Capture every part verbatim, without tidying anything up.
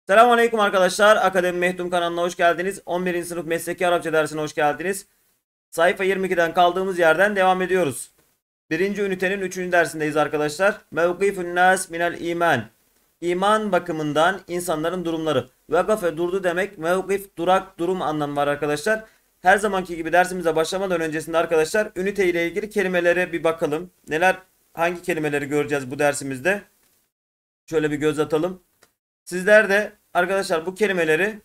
Selamünaleyküm arkadaşlar. Akademi Mehtum kanalına hoş geldiniz. on birinci sınıf mesleki Arapça dersine hoş geldiniz. Sayfa yirmi ikiden kaldığımız yerden devam ediyoruz. Birinci ünitenin üçüncü dersindeyiz arkadaşlar. Mevkifun nas minel iman. İman bakımından insanların durumları. Vakafe durdu demek. Mevkif durak durum anlamı var arkadaşlar. Her zamanki gibi dersimize başlamadan öncesinde arkadaşlar ünite ile ilgili kelimelere bir bakalım. Neler hangi kelimeleri göreceğiz bu dersimizde? Şöyle bir göz atalım. Sizler de arkadaşlar bu kelimeleri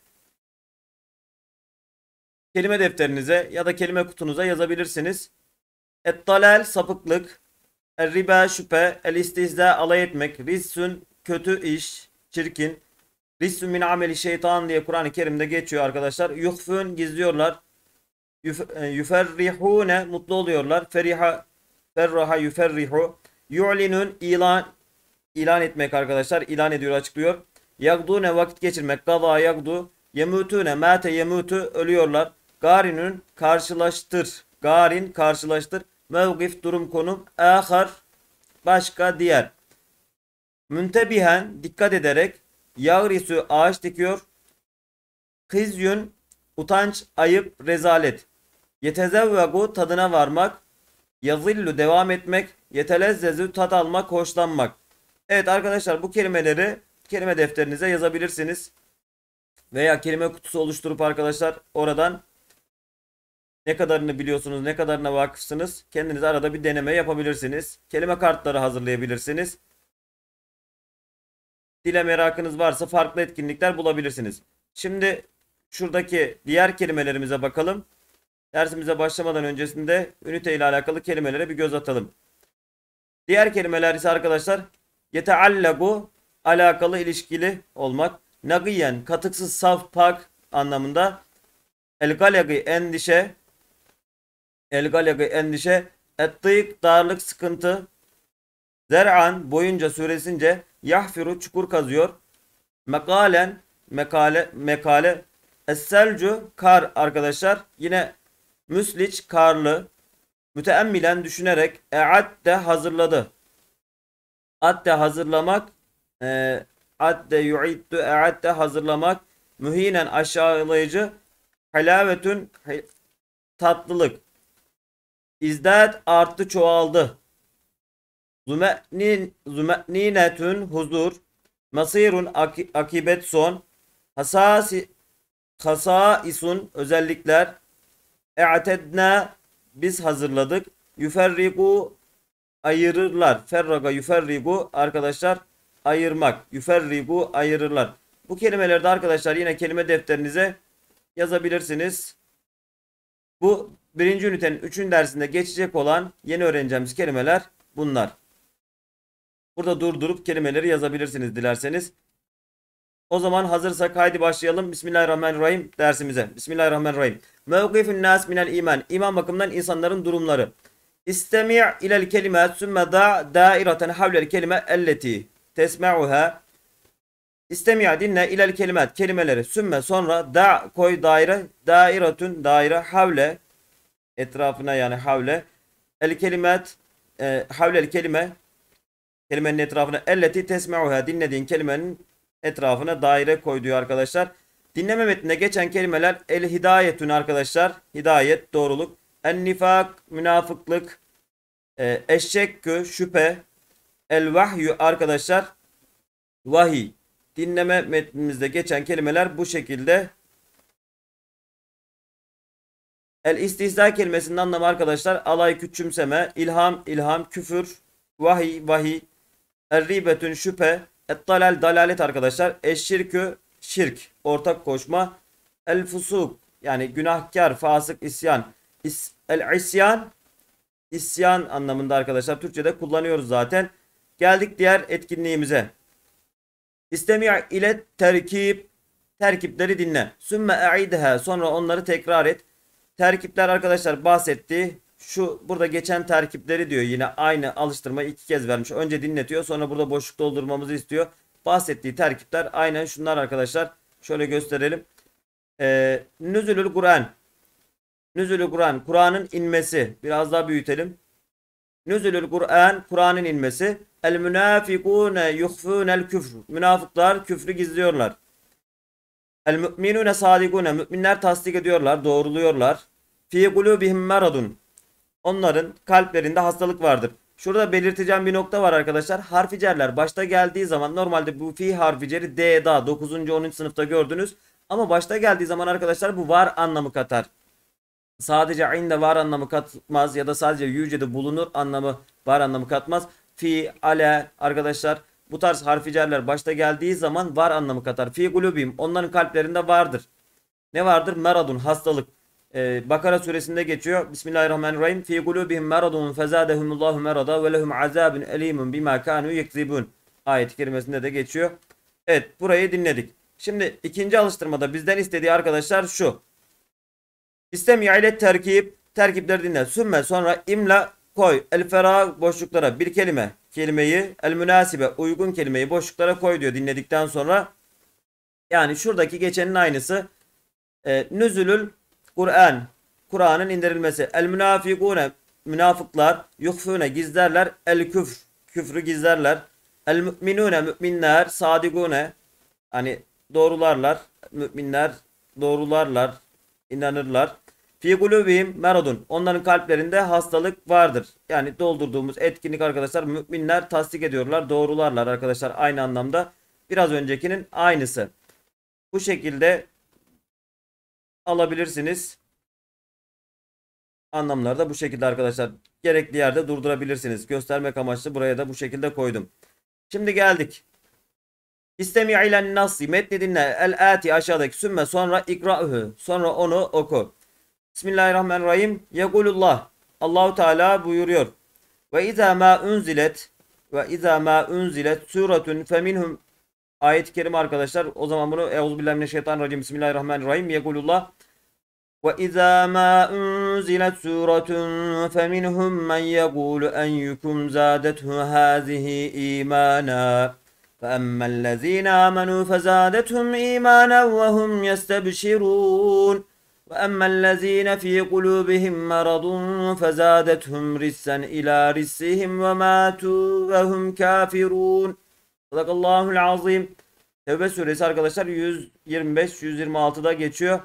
kelime defterinize ya da kelime kutunuza yazabilirsiniz. Et-dalal sapıklık, el-riba şüphe, el-istihza alay etmek, rissün kötü iş, çirkin, rissün min ameli şeytan diye Kur'an-ı Kerim'de geçiyor arkadaşlar. Yuhfün gizliyorlar. Yuf- e, Yüferrihune mutlu oluyorlar. Feriha ferraha yüferrihu. Yu'linun ilan ilan etmek arkadaşlar. İlan ediyor, açıklıyor. Yagdune vakit geçirmek. Gada yagdu. Yemutune mate yemutu ölüyorlar. Garinun karşılaştır. Garin karşılaştır. Mevkif durum konum. Ahar başka diğer. Müntebihen dikkat ederek. Yağrisu ağaç dikiyor. Kızyün utanç, ayıp, rezalet. Yetezevvegu tadına varmak. Yazillu devam etmek. Yetelezzezu tat almak, hoşlanmak. Evet arkadaşlar bu kelimeleri kelime defterinize yazabilirsiniz. Veya kelime kutusu oluşturup arkadaşlar oradan ne kadarını biliyorsunuz, ne kadarına vakıfsınız kendiniz arada bir deneme yapabilirsiniz. Kelime kartları hazırlayabilirsiniz. Dile merakınız varsa farklı etkinlikler bulabilirsiniz. Şimdi şuradaki diğer kelimelerimize bakalım. Dersimize başlamadan öncesinde ünite ile alakalı kelimelere bir göz atalım. Diğer kelimeler ise arkadaşlar yeteallagu alakalı, ilişkili olmak. Nagiyen katıksız, saf, pak anlamında. El galagi endişe. El galagi endişe. Ettik darlık, sıkıntı. Zer'an boyunca süresince yahfiru çukur kazıyor. Mekalen mekale mekale. Esselcu kar arkadaşlar. Yine müsliç karlı. Müteemmilen düşünerek e'adde hazırladı. Adde hazırlamak, e, adde yu'iddu e'adde hazırlamak, mühinen aşağılayıcı, halavetün tatlılık, izdat arttı, çoğaldı, züme'nin züme'ninetün huzur, masirun aki, akibet son, hasasi hasaisun özellikler, e'tedna biz hazırladık, yüferriku ayırırlar. Ferraga yüferrigu arkadaşlar ayırmak. Yüferrigu ayırırlar. Bu kelimeleri de arkadaşlar yine kelime defterinize yazabilirsiniz. Bu birinci ünitenin üçüncü dersinde geçecek olan yeni öğreneceğimiz kelimeler bunlar. Burada durdurup kelimeleri yazabilirsiniz dilerseniz. O zaman hazırsak haydi başlayalım. Bismillahirrahmanirrahim dersimize. Bismillahirrahmanirrahim. Mevkifün nas minel iman. İman bakımından insanların durumları. İstemi' ilel kelimat sümme da daireten havlel kelime elleti tesma'uha. İstemi' dinle ilel kelimat kelimeleri sümme sonra da koy daire dairetün daire havle etrafına yani havle el kelimat e, havlel kelime kelimenin etrafına elleti tesma'uha dinlediğin kelimenin etrafına daire koy diyor arkadaşlar. Dinleme metninde geçen kelimeler el hidayetün arkadaşlar. Hidayet doğruluk. En nifak münafıklık. E, eşşekkü şüphe. El vahyu arkadaşlar vahiy. Dinleme metnimizde geçen kelimeler bu şekilde. El istihza kelimesinin anlamı arkadaşlar alay, küçümseme, ilham, ilham, küfür, vahiy, vahiy, el ribetün şüphe, et dalal dalalet arkadaşlar, eşşirkü şirk, ortak koşma, el fusuk yani günahkar, fasık, isyan, is, el isyan isyan anlamında arkadaşlar Türkçe'de kullanıyoruz zaten. Geldik diğer etkinliğimize. İstemi' ile terkip terkipleri dinle. Sümme e'ideha sonra onları tekrar et. Terkipler arkadaşlar bahsetti. Şu burada geçen terkipleri diyor. Yine aynı alıştırmayı iki kez vermiş. Önce dinletiyor, sonra burada boşluk doldurmamızı istiyor. Bahsettiği terkipler aynen şunlar arkadaşlar. Şöyle gösterelim. Ee, Nüzülül Kur'an. Nüzülül Kur'an. Kur'an'ın inmesi. Biraz daha büyütelim. Nüzülül Kur'an. Kur'an'ın inmesi. El münafikune yuhfunel küfr. Münafıklar küfrü gizliyorlar. El müminune sadikune. Müminler tasdik ediyorlar, doğruluyorlar. Fi kulubihim meradun. Onların kalplerinde hastalık vardır. Şurada belirteceğim bir nokta var arkadaşlar. Harfi cerler başta geldiği zaman normalde bu fi harfi ceri D, da dokuzuncu. onuncu sınıfta gördünüz. Ama başta geldiği zaman arkadaşlar bu var anlamı katar. Sadece inde var anlamı katmaz ya da sadece yücede bulunur anlamı var anlamı katmaz. Fi, ale arkadaşlar bu tarz harfi cerler başta geldiği zaman var anlamı katar. Fi kulubim onların kalplerinde vardır. Ne vardır? Meradun hastalık. Ee, Bakara suresinde geçiyor. Bismillahirrahmanirrahim. Fi kulubihim meradun fezadehumullahu merada ve lehum azabun elimun bima kanu yekzibun. Ayet-i kerimesinde de geçiyor. Evet, burayı dinledik. Şimdi ikinci alıştırmada bizden istediği arkadaşlar şu. İstemi ile terkip. Terkipleri dinle. Sümme sonra imla koy. El fera boşluklara bir kelime. Kelimeyi el münasibe uygun kelimeyi boşluklara koy diyor dinledikten sonra. Yani şuradaki geçenin aynısı. E, nüzülül Kur'an. Kur'an'ın indirilmesi. El münafikune. Münafıklar. Yuhfune gizlerler. El küfr. Küfrü gizlerler. El müminune. Müminler. Sadigune. Hani doğrularlar. Müminler doğrularlar. İnanırlar. Fi kulubihim meradun. Onların kalplerinde hastalık vardır. Yani doldurduğumuz etkinlik arkadaşlar müminler tasdik ediyorlar. Doğrularlar arkadaşlar aynı anlamda. Biraz öncekinin aynısı. Bu şekilde alabilirsiniz. Anlamları da bu şekilde arkadaşlar. Gerekli yerde durdurabilirsiniz. Göstermek amaçlı buraya da bu şekilde koydum. Şimdi geldik. İstemi ilen nasi. Metni dinle. El ati aşağıdaki sümme sonra ikra'uhu. Sonra onu oku. Bismillahirrahmanirrahim. Yekulullah. Allahu Teala buyuruyor. Ve izâ mâ unzilet ve izâ mâ unzilet suretun feminhum. Ayet-i kerime arkadaşlar. O zaman bunu Euzubillahimineşşeytanirracim. Bismillahirrahmanirrahim. Yekulullah. وَإِذَا مَا أُنْزِلَتْ سُورَةٌ فَمِنْهُمْ مَنْ يَقُولُ أَيُّكُمْ زَادَتْهُ هَذِهِ إِيمَانًا فَأَمَّا الَّذِينَ آمَنُوا فَزَادَتْهُمْ إِيمَانًا وَهُمْ يَسْتَبْشِرُونَ وَأَمَّا الَّذِينَ فِي قُلُوبِهِمْ مَرَضٌ فَزَادَتْهُمْ رِجْسًا إِلَى رِجْسِهِمْ وَمَاتُوا وَهُمْ كَافِرُونَ Sadakallahul azim. Tevbe suresi arkadaşlar yüz yirmi beş yüz yirmi altıda geçiyor.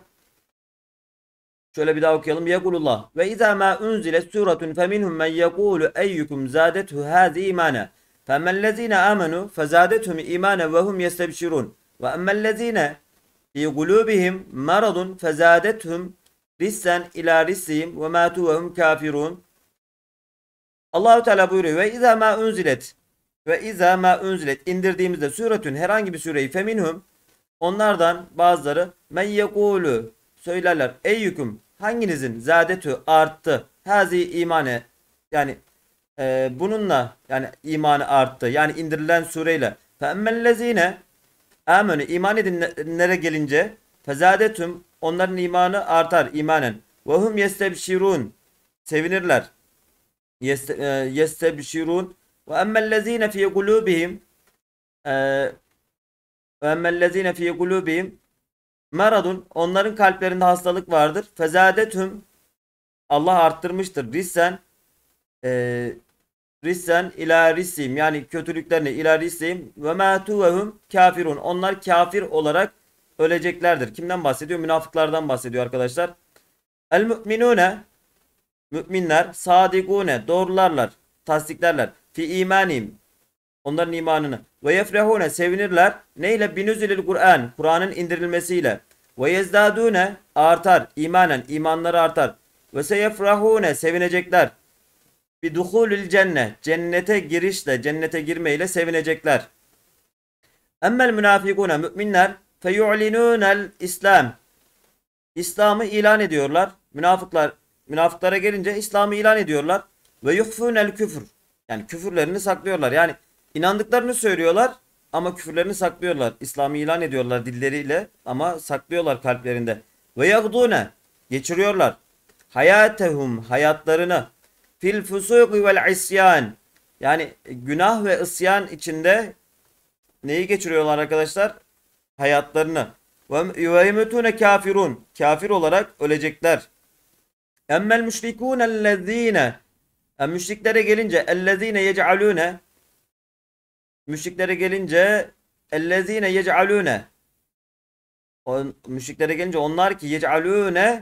Şöyle bir daha okuyalım. Yekulullah. Ve izâ mâ unzilet suretun feminhum men yekûlu eyyukum zâdethu hâzi imâne. Femmellezîne âmenû fezâdethum imâne ve hum yestebşirûn. Ve emmellezîne fî gulûbihim maradun fezâdethum rissen ilâ rissihim ve mâtu ve hum kâfirûn. Allahu Teala buyuruyor. Ve izâ mâ unzilet. Ve izâ mâ unzilet. İndirdiğimizde suretun herhangi bir sureyi feminhum. Onlardan bazıları men yekûlu söylerler. Eyyüküm hanginizin zâdetü arttı. Hazi imane yani e, bununla yani imanı arttı. Yani indirilen sureyle. Femmellezine amenü iman edinlere gelince fezâdetüm onların imanı artar imanen. Ve hum yestebşirun sevinirler. Yeste, e, yestebşirun ve emmellezine fi kulubihim e, ve emmellezine fi kulubihim Maradun onların kalplerinde hastalık vardır. Fezadetüm Allah arttırmıştır. Rissen e, rissen ila rissim yani kötülüklerini ila rissim ve matu ve hum kafirun. Onlar kafir olarak öleceklerdir. Kimden bahsediyor? Münafıklardan bahsediyor arkadaşlar. El müminune müminler sadikune doğrularlar, tasdiklerler. Fi imanim onların imanını. Ve yefrehune sevinirler. Neyle? Binüzülül Kur'an. Kur'an'ın indirilmesiyle. Ve yezdadune artar. İmanen. imanları artar. Ve seyefrahune sevinecekler. Bi duhulül cenne. Cennete girişle, cennete girmeyle sevinecekler. Emmel münafikune müminler feyu'linûnel İslam. İslam'ı ilan ediyorlar. Münafıklar münafıklara gelince İslam'ı ilan ediyorlar. Ve yuhfunel küfür. Yani küfürlerini saklıyorlar. Yani İnandıklarını söylüyorlar ama küfürlerini saklıyorlar. İslam'ı ilan ediyorlar dilleriyle ama saklıyorlar kalplerinde. Ve yagdune geçiriyorlar. Hayatehum hayatlarını fil fusuki vel isyan yani günah ve isyan içinde neyi geçiriyorlar arkadaşlar? Hayatlarını. Ve yemutune kafirun kafir olarak ölecekler. Emmel müşrikûne ellezîne müşriklere gelince ellezîne yec'alûne Müşriklere gelince ellezine yec'alune O, müşriklere gelince onlar ki yec'alûne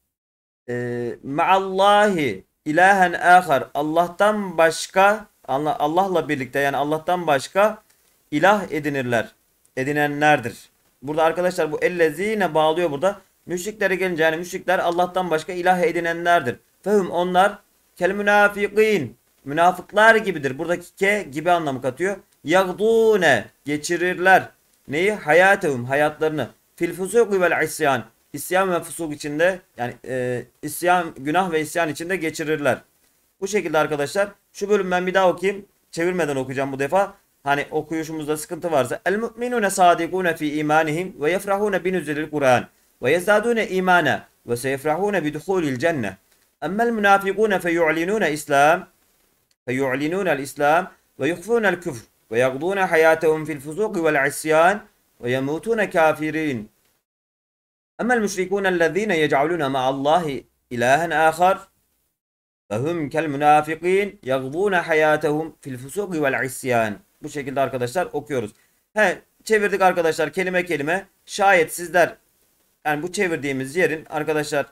e, ma'allahi ilahen ahar, Allah'tan başka Allah, Allah'la birlikte yani Allah'tan başka ilah edinirler. Edinenlerdir. Burada arkadaşlar bu ellezine bağlıyor burada. Müşriklere gelince yani müşrikler Allah'tan başka ilah edinenlerdir. Fehum onlar kel münafikin, münafıklar gibidir. Buradaki ke gibi anlamı katıyor. Yagdune, geçirirler. Neyi? Hayatehum, hayatlarını. Fil fusuki vel isyan, İsyan ve fusuk içinde yani e, isyan, günah ve isyan içinde geçirirler. Bu şekilde arkadaşlar. Şu bölüm ben bir daha okuyayım. Çevirmeden okuyacağım bu defa. Hani okuyuşumuzda sıkıntı varsa. El mu'minune sadikune fi imanihim ve yefrahune binüzzelil Kur'an ve yezdadune imana ve seyefrahune biduhulil cenne. Emmel münafikune feyu'linune islam feyu'linune el islam ve yuhfune el küfr ve yagdune hayatehum fil fusuki vel isyan ve yemutune kafirin. أما المشركون الذين يجعلون مع الله إلها آخر فهم كالمنافقين يغضون حياتهم في الفسوق والعصيان. Bu şekilde arkadaşlar okuyoruz. He, çevirdik arkadaşlar kelime kelime. Şayet sizler yani bu çevirdiğimiz yerin arkadaşlar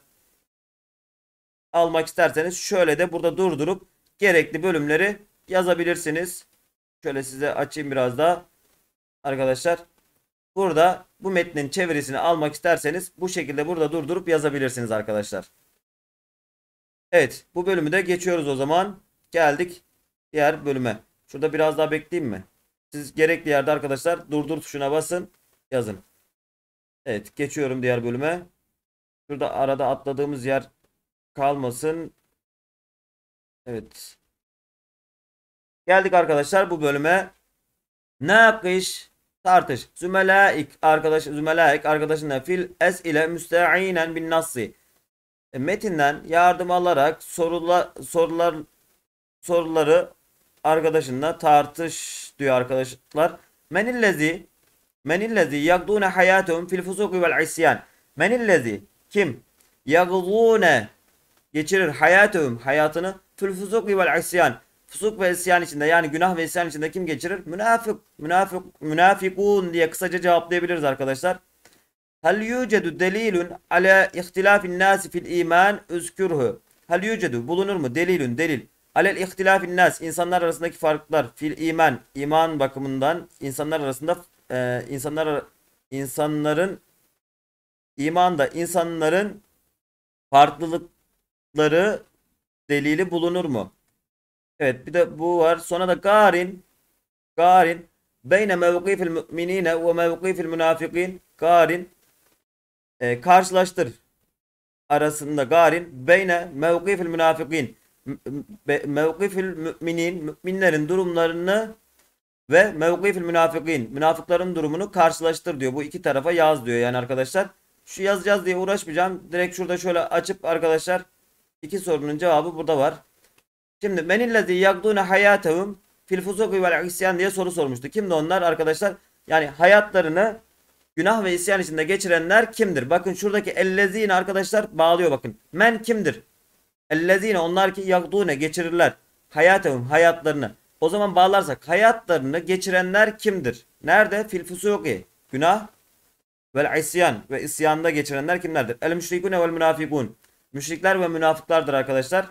almak isterseniz şöyle de burada durdurup gerekli bölümleri yazabilirsiniz. Şöyle size açayım biraz daha arkadaşlar. Burada bu metnin çevirisini almak isterseniz bu şekilde burada durdurup yazabilirsiniz arkadaşlar. Evet, bu bölümü de geçiyoruz o zaman. Geldik diğer bölüme. Şurada biraz daha bekleyeyim mi? Siz gerekli yerde arkadaşlar durdur tuşuna basın, yazın. Evet, geçiyorum diğer bölüme. Şurada arada atladığımız yer kalmasın. Evet. Geldik arkadaşlar bu bölüme. Nakiş, tartış. Zümelaik arkadaş zümelaik arkadaşınla fil es ile müsteinen bin nassi. E, metinden yardım alarak sorula, sorular soruları arkadaşınla tartış diyor arkadaşlar. Menillezi menillezi yagdune hayatahum fil fusuki vel isyan. Menillezi kim? Yagdune geçirir hayatahum hayatını fil fusuki vel isyan. Fusuk ve isyan içinde yani günah ve isyan içinde kim geçirir? Münafık, münafık, münafikun diye kısaca cevaplayabiliriz arkadaşlar. Hal yucedu delilun ala ihtilafin nasi fil iman üzkürhü. Hal yucedu bulunur mu? Delilun delil. Alel ihtilafin nas insanlar arasındaki farklar fil iman iman bakımından insanlar arasında e, insanlar insanların imanda insanların farklılıkları delili bulunur mu? Evet bir de bu var. Sonra da garin garin beyne mevkifil müminine ve mevkifil münafikin garin e, karşılaştır arasında garin beyne mevkifil münafikin mevkifil müminin müminlerin durumlarını ve mevkifil münafikin münafıkların durumunu karşılaştır diyor. Bu iki tarafa yaz diyor yani arkadaşlar. Şu yazacağız diye uğraşmayacağım. Direkt şurada şöyle açıp arkadaşlar iki sorunun cevabı burada var. Şimdi menillezi yagdune hayatahum fil fusuki vel isyan diye soru sormuştu. Kimdi onlar arkadaşlar? Yani hayatlarını günah ve isyan içinde geçirenler kimdir? Bakın şuradaki ellezine arkadaşlar bağlıyor bakın. Men kimdir? Ellezine onlar ki yagdune geçirirler. Hayatahum hayatlarını. O zaman bağlarsak hayatlarını geçirenler kimdir? Nerede? Fil fusuki günah vel isyan ve isyanda geçirenler kimlerdir? El müşrikune vel münafikun. Müşrikler ve münafıklardır arkadaşlar.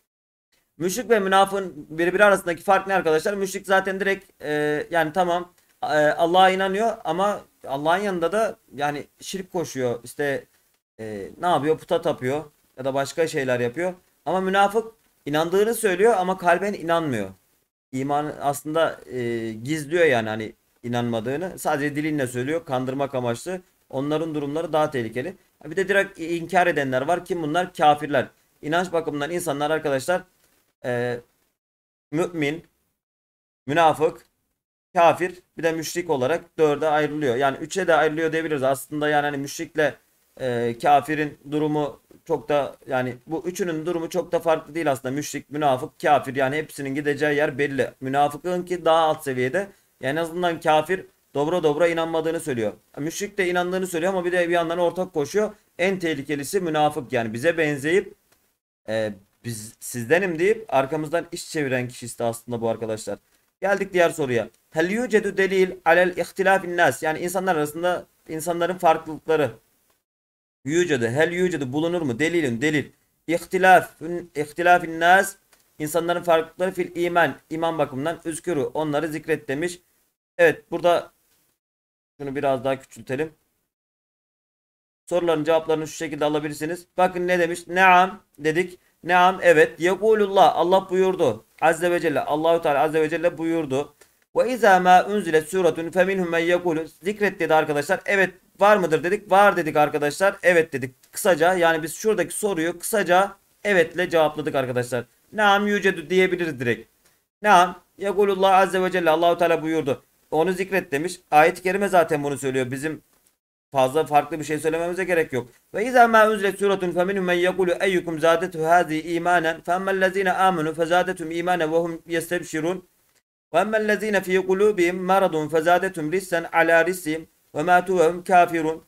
Müşrik ve münafığın birbiri arasındaki fark ne arkadaşlar? Müşrik zaten direkt e, yani tamam e, Allah'a inanıyor ama Allah'ın yanında da yani şirk koşuyor. İşte e, ne yapıyor? Puta tapıyor ya da başka şeyler yapıyor. Ama münafık inandığını söylüyor ama kalben inanmıyor. İmanı aslında e, gizliyor yani hani inanmadığını. Sadece dilinle söylüyor. Kandırmak amaçlı. Onların durumları daha tehlikeli. Bir de direkt inkar edenler var. Kim bunlar? Kafirler. İnanç bakımından insanlar arkadaşlar Ee, mümin, münafık, kafir bir de müşrik olarak dörde ayrılıyor. Yani üçe de ayrılıyor diyebiliriz. Aslında yani hani müşrikle e, kafirin durumu çok da yani bu üçünün durumu çok da farklı değil aslında. Müşrik, münafık, kafir yani hepsinin gideceği yer belli. Münafıkın ki daha alt seviyede. Yani en azından kafir dobra dobra inanmadığını söylüyor. Müşrik de inandığını söylüyor ama bir de bir yandan ortak koşuyor. En tehlikelisi münafık yani bize benzeyip e, biz sizdenim deyip arkamızdan iş çeviren kişisi de aslında bu arkadaşlar. Geldik diğer soruya. Hel yucedu delil alel ihtilafin nas yani insanlar arasında insanların farklılıkları. Yücedu, hel yücedu bulunur mu? Delilin, delil. İhtilaf, ihtilafin nas, insanların farklılıkları fil iman, iman bakımından üzkürü, onları zikret demiş. Evet, burada şunu biraz daha küçültelim. Soruların cevaplarını şu şekilde alabilirsiniz. Bakın ne demiş? Neam dedik. Neam evet. Yekulullah Allah buyurdu. Azze ve Celle Allahu Teala Azze ve Celle buyurdu. Ve izâ mâ unzilet suretun feminhum men yekulu. Zikret dedi arkadaşlar. Evet var mıdır dedik. Var dedik arkadaşlar. Evet dedik. Kısaca yani biz şuradaki soruyu kısaca evetle cevapladık arkadaşlar. Neam yücedu diyebiliriz direkt. Neam yekulullah Azze ve Celle Allahu Teala buyurdu. Onu zikret demiş. Ayet-i kerime zaten bunu söylüyor. Bizim fazla farklı bir şey söylememize gerek yok. Ve izâ mâ unzilet suretun feminhum men yekulu eyyukum zâdetu hâzî îmânen femmellezîne âmenû fezâdetum îmânen ve hum yestebşirûn ve emmellezîne fî kulûbihim maradun fezâdetum rissen alâ rissihim ve mâtû ve hum kâfirûn.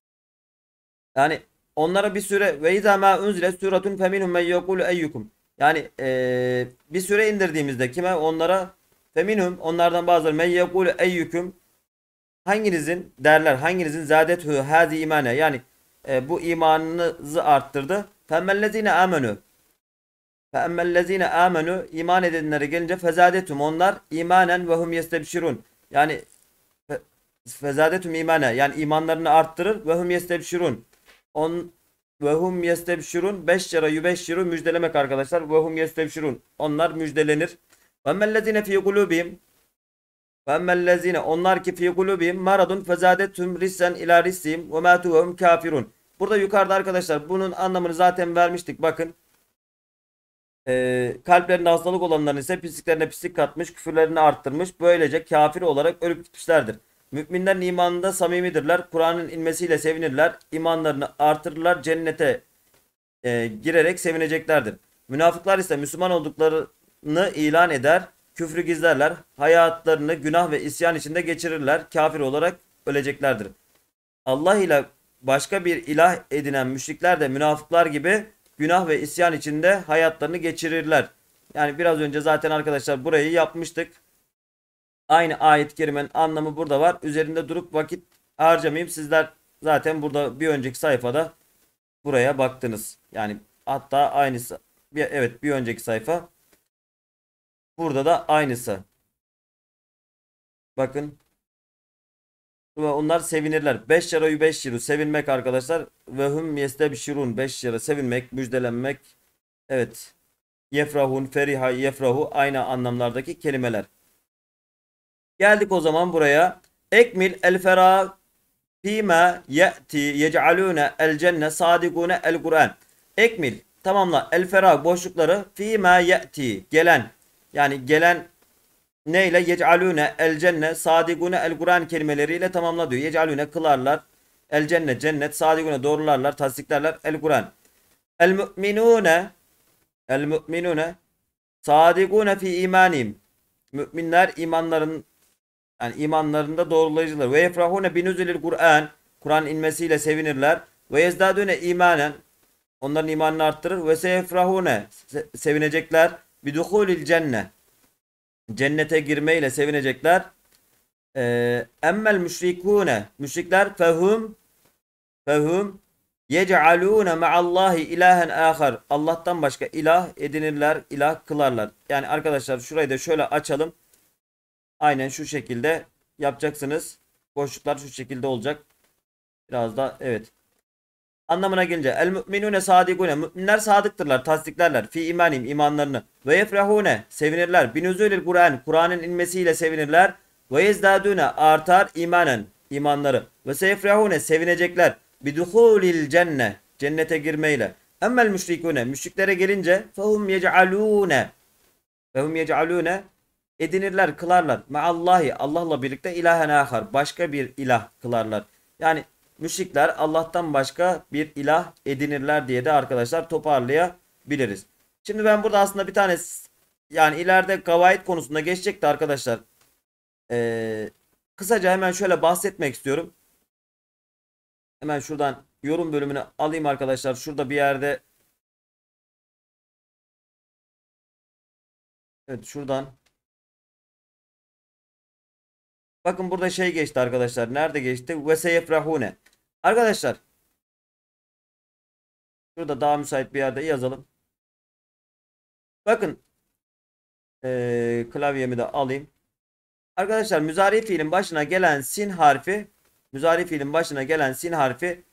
Yani onlara bir süre ve izâ mâ unzilet suretun feminhum men yekulu eyyukum. Yani eee, bir süre indirdiğimizde kime? Onlara feminhum onlardan bazıları men yekulu eyyukum hanginizin derler hanginizin zâdethü hâzi imane yani e, bu imanınızı arttırdı. Femmellezine amenü Femmellezine amenü iman edenlere gelince fezâdetüm onlar imanen ve hum yestebşirun yani fe, fezâdetüm imane yani imanlarını arttırır ve hum yestebşirun on ve hum yestebşirun beşşere yübeşşiru müjdelemek arkadaşlar ve hum yestebşirun onlar müjdelenir. Femmellezine fî kulûbihim Femmellezine onlar ki fi kulubihim maradun fezadethum rissen ila rissihim ve matu ve hum kafirun. Burada yukarıda arkadaşlar bunun anlamını zaten vermiştik. Bakın. Ee, kalplerinde hastalık olanların ise pisliklerine pislik katmış, küfürlerini arttırmış. Böylece kafir olarak ölüp gitmişlerdir. Müminlerin imanında samimidirler. Kur'an'ın inmesiyle sevinirler. İmanlarını artırırlar. Cennete e, girerek sevineceklerdir. Münafıklar ise Müslüman olduklarını ilan eder. Küfrü gizlerler. Hayatlarını günah ve isyan içinde geçirirler. Kafir olarak öleceklerdir. Allah ile başka bir ilah edinen müşrikler de münafıklar gibi günah ve isyan içinde hayatlarını geçirirler. Yani biraz önce zaten arkadaşlar burayı yapmıştık. Aynı ayet-i kerimenin anlamı burada var. Üzerinde durup vakit harcamayayım. Sizler zaten burada bir önceki sayfada buraya baktınız. Yani hatta aynısı. Bir, evet bir önceki sayfa. Burada da aynısı. Bakın. Ve onlar sevinirler. beş lira beş lira sevinmek arkadaşlar. Ve hum yestebşirun beş lira sevinmek, müjdelenmek. Evet. Yefrahun, feriha, yefrahu aynı anlamlardaki kelimeler. Geldik o zaman buraya. Ekmil el ferah fîmâ ye'ti yec'alûne el cenne sadigûne el Kur'an. Ekmil tamamla el ferah boşlukları fîmâ ye'ti gelen yani gelen neyle yec'alûne el cenne sadigûne el Kur'an kelimeleriyle tamamla diyor. Yec'alûne kılarlar. El cennet cennet sadigûne doğrularlar tasdiklerler el Kur'an. El müminûne el müminûne sadigûne fi imanihim. Müminler imanların yani imanlarında doğrulayıcılar. Ve yefrahune binuzulil Kur'an. Kur'an inmesiyle sevinirler. Ve yezdadune imanen. Onların imanını arttırır. Ve seyefrahune. Sevinecekler. Biduhulil cenne. Cennete girmeyle sevinecekler. Ee, emmel müşrikune. Müşrikler fehum. Fehum. Yec'alûne ma'allahi ilahen âkhar. Allah'tan başka ilah edinirler. İlah kılarlar. Yani arkadaşlar şurayı da şöyle açalım. Aynen şu şekilde yapacaksınız. Boşluklar şu şekilde olacak. Biraz da evet. Anlamına gelince el müminune sadigune müminler sadıktırlar, tasdiklerler fi imanim imanlarını ve yefrahune sevinirler binuzulil Kur'an Kur'an'ın inmesiyle sevinirler ve yezdadune artar imanen imanları ve seyefrahune sevinecekler biduhulil cenne cennete girmeyle. Emmel müşrikune müşriklere gelince fehum yec'alune fehum yec'alune edinirler, kılarlar. Meallahi Allah'la birlikte ilahen ahar. Başka bir ilah kılarlar. Yani müşrikler Allah'tan başka bir ilah edinirler diye de arkadaşlar toparlayabiliriz. Şimdi ben burada aslında bir tane yani ileride gavayit konusunda geçecekti arkadaşlar. Ee, kısaca hemen şöyle bahsetmek istiyorum. Hemen şuradan yorum bölümünü alayım arkadaşlar. Şurada bir yerde evet şuradan Bakın burada şey geçti arkadaşlar. Nerede geçti? Ve seyefrahune. Arkadaşlar şurada daha müsait bir yerde yazalım. Bakın ee, klavyemi de alayım. Arkadaşlar müzari fiilin başına gelen sin harfi müzari fiilin başına gelen sin harfi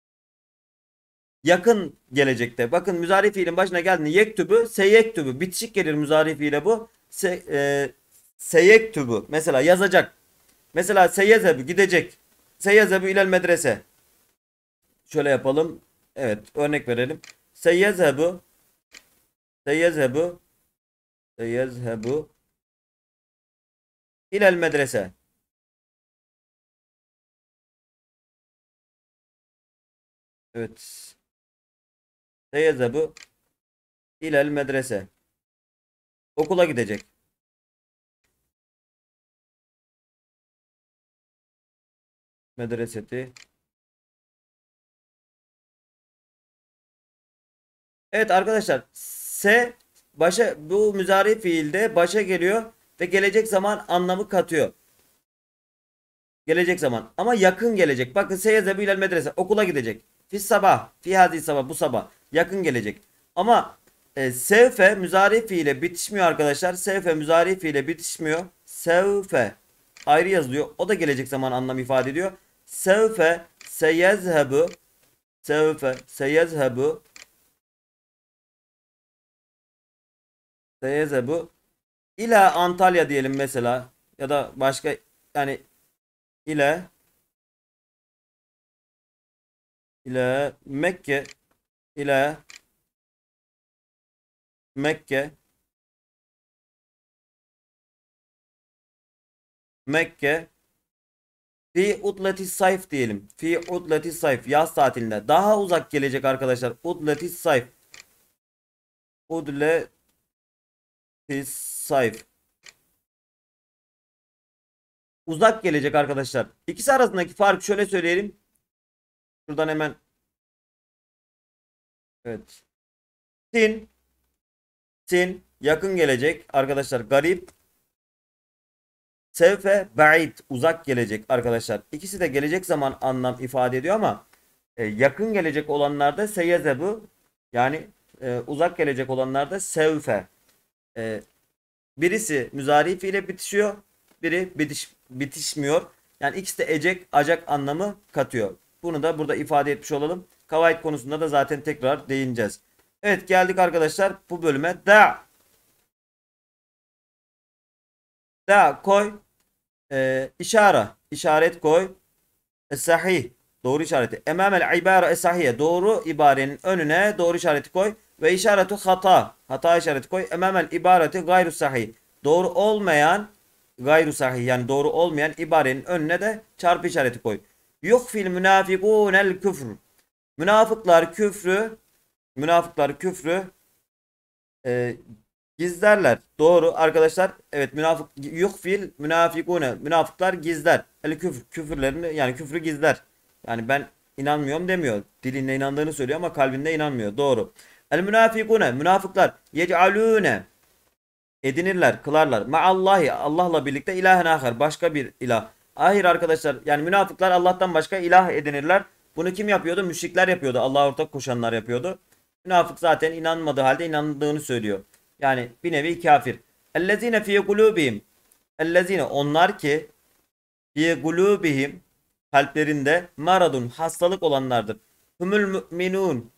yakın gelecekte. Bakın müzari fiilin başına geldiğinde yektübü, seyektübü. Bitişik gelir müzari fiile bu. Se, e, seyektübü. Mesela yazacak. Mesela seyyezebu gidecek. Seyyezebu ilel medrese. Şöyle yapalım. Evet, örnek verelim. Seyyezebu Seyyezebu Seyyezebu ilel medrese. Evet. Seyyezebu ilel medrese. Okula gidecek. Medreseti. Evet arkadaşlar, se başa bu müzari fiilde başa geliyor ve gelecek zaman anlamı katıyor. Gelecek zaman ama yakın gelecek. Bakın seyyezebu ilel medrese, okula gidecek. Fi sabah, fi hadi sabah, bu sabah yakın gelecek. Ama e, sevfe müzari fiile bitişmiyor arkadaşlar. Sevfe müzari fiile bitişmiyor. Sevfe ayrı yazılıyor. O da gelecek zaman anlam ifade ediyor. Sevfe seyezhebu sevfe seyezhebu seyezhebu ila Antalya diyelim mesela, ya da başka, yani ile ile Mekke ile Mekke Mekke fi utleti sayf diyelim. Fi utleti sayf, yaz tatilinde. Daha uzak gelecek arkadaşlar. Utleti sayf. Utleti sayf. Uzak gelecek arkadaşlar. İkisi arasındaki fark şöyle söyleyelim. Şuradan hemen, evet. Sin sin yakın gelecek arkadaşlar. Garip. Sevfe ba'id uzak gelecek arkadaşlar. İkisi de gelecek zaman anlam ifade ediyor ama e, yakın gelecek olanlarda seyezebu, yani e, uzak gelecek olanlarda sevfe. E, birisi müzari fiile bitişiyor, biri bitiş, bitişmiyor. Yani ikisi de ecek, acak anlamı katıyor. Bunu da burada ifade etmiş olalım. Kavayd konusunda da zaten tekrar değineceğiz. Evet, geldik arkadaşlar bu bölüme. Da da koy, e, işare işaret koy. Es-sahih doğru işareti. Emamel ibare es-sahiye doğru ibarenin önüne doğru işareti koy. Ve işaretu hata hata işareti koy. Emamel ibareti gayru sahih doğru olmayan gayru sahih, yani doğru olmayan ibarenin önüne de çarpı işareti koy. Yuhfil münafikunel küfr. Münafıklar küfrü münafıklar küfrü e, gizlerler. Doğru arkadaşlar. Evet, münafık yuhfil münafikune. Münafıklar gizler. El küfür. Küfürlerini, yani küfrü gizler. Yani ben inanmıyorum demiyor. Dilinde inandığını söylüyor ama kalbinde inanmıyor. Doğru. El münafikune. Münafıklar yec'alune. Edinirler, kılarlar. Ma'allahi. Allah'la birlikte ilahen ahar. Başka bir ilah. Hayır arkadaşlar. Yani münafıklar Allah'tan başka ilah edinirler. Bunu kim yapıyordu? Müşrikler yapıyordu. Allah'a ortak koşanlar yapıyordu. Münafık zaten inanmadığı halde inandığını söylüyor. Yani bir nevi kafir. Ellezine fi kulubihim. Ellezine onlar ki fi kulubihim kalplerinde maradun hastalık olanlardır. Humul müminun.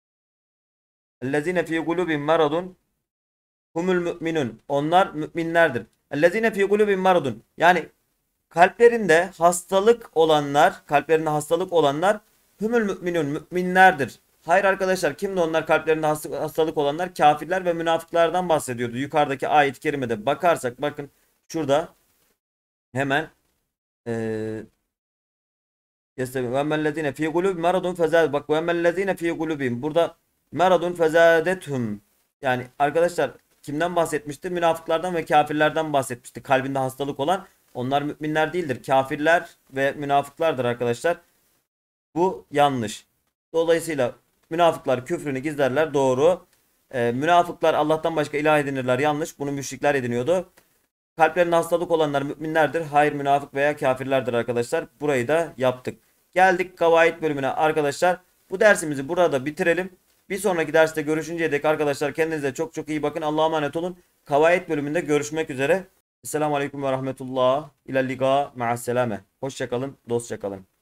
Ellezine fi kulubihim maradun humul müminun. Onlar müminlerdir. Ellezine fi kulubihim maradun. Yani kalplerinde hastalık olanlar, kalplerinde hastalık olanlar humul müminun, müminlerdir. Hayır arkadaşlar, kimdi onlar kalplerinde hastalık olanlar? Kafirler ve münafıklardan bahsediyordu. Yukarıdaki ayet-i kerimede bakarsak, bakın şurada hemen eee vemmellezine fi kulubihim maradun fezad, bak vemmellezine fi kulubihim, burada maradun fezadethum, yani arkadaşlar kimden bahsetmişti? Münafıklardan ve kafirlerden bahsetmişti. Kalbinde hastalık olan onlar müminler değildir. Kafirler ve münafıklardır arkadaşlar. Bu yanlış. Dolayısıyla münafıklar küfrünü gizlerler. Doğru. Ee, münafıklar Allah'tan başka ilah edinirler. Yanlış. Bunu müşrikler ediniyordu. Kalplerinde hastalık olanlar müminlerdir. Hayır, münafık veya kafirlerdir arkadaşlar. Burayı da yaptık. Geldik kavaid bölümüne arkadaşlar. Bu dersimizi burada bitirelim. Bir sonraki derste görüşünceye dek arkadaşlar kendinize çok çok iyi bakın. Allah'a emanet olun. Kavaid bölümünde görüşmek üzere. Esselamu Aleyküm ve Rahmetullah. İlal liga ma'asselame. Hoşçakalın, dostça kalın.